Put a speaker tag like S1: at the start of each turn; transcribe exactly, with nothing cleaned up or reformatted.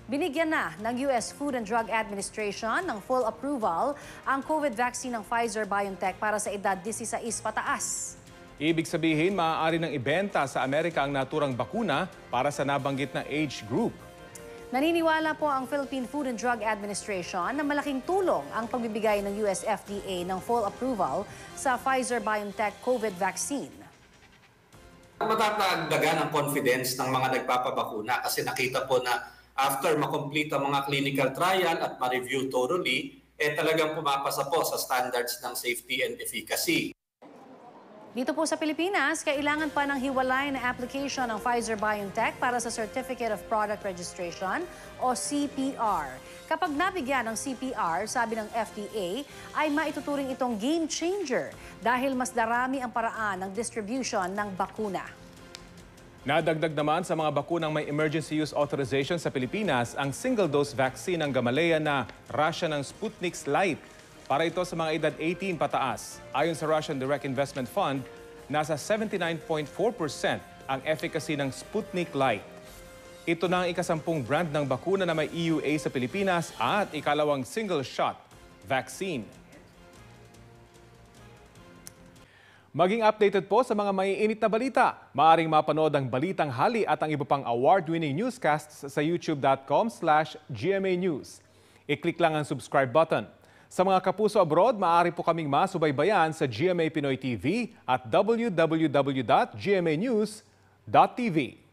S1: Binigyan na ng U S Food and Drug Administration ng full approval ang COVID vaccine ng Pfizer-BioNTech para sa edad labinwalo pataas.
S2: Ibig sabihin, maaari ng ibenta sa Amerika ang naturang bakuna para sa nabanggit na age group.
S1: Naniniwala po ang Philippine Food and Drug Administration na malaking tulong ang pagbibigay ng U S F D A ng full approval sa Pfizer-BioNTech COVID vaccine.
S3: Matatagdagan ang confidence ng mga nagpapabakuna kasi nakita po na after makomplete ang mga clinical trial at ma-review thoroughly, eh talagang pumapasa po sa standards ng safety and efficacy.
S1: Dito po sa Pilipinas, kailangan pa ng hiwalay na application ng Pfizer-BioNTech para sa Certificate of Product Registration o C P R. Kapag nabigyan ng C P R, sabi ng F D A, ay maituturing itong game changer dahil mas darami ang paraan ng distribution ng bakuna.
S2: Nadagdag naman sa mga bakunang may emergency use authorization sa Pilipinas ang single-dose vaccine ng Gamaleya na Russia ng Sputnik Light. Para ito sa mga edad eighteen pataas. Ayon sa Russian Direct Investment Fund, nasa seventy-nine point four percent ang efficacy ng Sputnik Light. Ito na ang ikasampung brand ng bakuna na may E U A sa Pilipinas at ikalawang single-shot vaccine. Maging updated po sa mga maiinit na balita. Maaring mapanood ang Balitang Hali at ang iba pang award-winning newscasts sa youtube dot com slash G M A News. I-click lang ang subscribe button. Sa mga kapuso abroad, maaari po kaming masubaybayan sa G M A Pinoy T V at w w w dot g m a news dot t v.